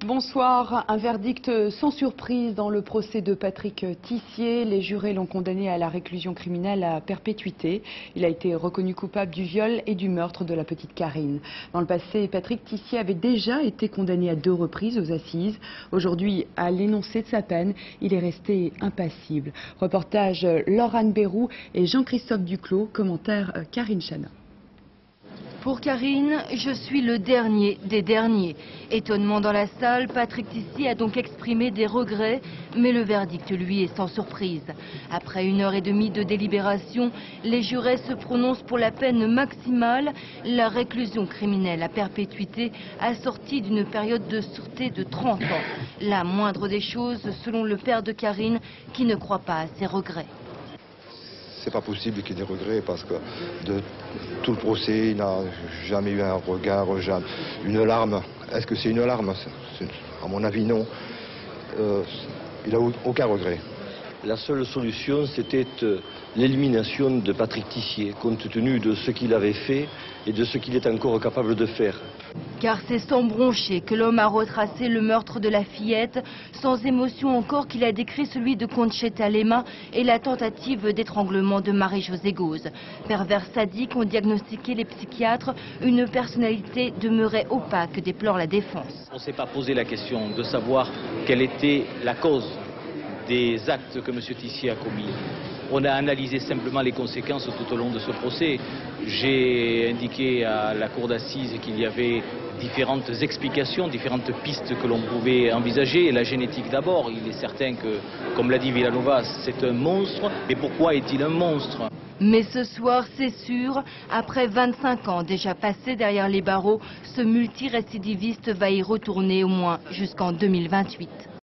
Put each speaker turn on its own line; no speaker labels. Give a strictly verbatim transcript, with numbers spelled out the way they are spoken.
Bonsoir. Un verdict sans surprise dans le procès de Patrick Tissier. Les jurés l'ont condamné à la réclusion criminelle à perpétuité. Il a été reconnu coupable du viol et du meurtre de la petite Karine. Dans le passé, Patrick Tissier avait déjà été condamné à deux reprises aux assises. Aujourd'hui, à l'énoncé de sa peine, il est resté impassible. Reportage Laurane Bérou et Jean-Christophe Duclos. Commentaire Karine Chana.
Pour Karine, je suis le dernier des derniers. Étonnement dans la salle, Patrick Tissier a donc exprimé des regrets, mais le verdict, lui, est sans surprise. Après une heure et demie de délibération, les jurés se prononcent pour la peine maximale, la réclusion criminelle à perpétuité, assortie d'une période de sûreté de trente ans. La moindre des choses, selon le père de Karine, qui ne croit pas à ses regrets.
C'est pas possible qu'il y ait des regrets parce que de tout le procès, il n'a jamais eu un regard, jamais, une larme. Est-ce que c'est une larme? À mon avis, non. Euh, il n'a aucun regret.
La seule solution, c'était l'élimination de Patrick Tissier, compte tenu de ce qu'il avait fait et de ce qu'il est encore capable de faire.
Car c'est sans broncher que l'homme a retracé le meurtre de la fillette, sans émotion encore qu'il a décrit celui de Concheta Lema et la tentative d'étranglement de Marie-Josée Gauze. Pervers sadique ont diagnostiqué les psychiatres, une personnalité demeurée opaque, déplore la défense.
On ne s'est pas posé la question de savoir quelle était la cause des actes que M. Tissier a commis. On a analysé simplement les conséquences tout au long de ce procès. J'ai indiqué à la cour d'assises qu'il y avait différentes explications, différentes pistes que l'on pouvait envisager. La génétique d'abord, il est certain que, comme l'a dit Villanova, c'est un monstre. Mais pourquoi est-il un monstre ?
Mais ce soir, c'est sûr, après vingt-cinq ans déjà passés derrière les barreaux, ce multirécidiviste va y retourner au moins jusqu'en deux mille vingt-huit.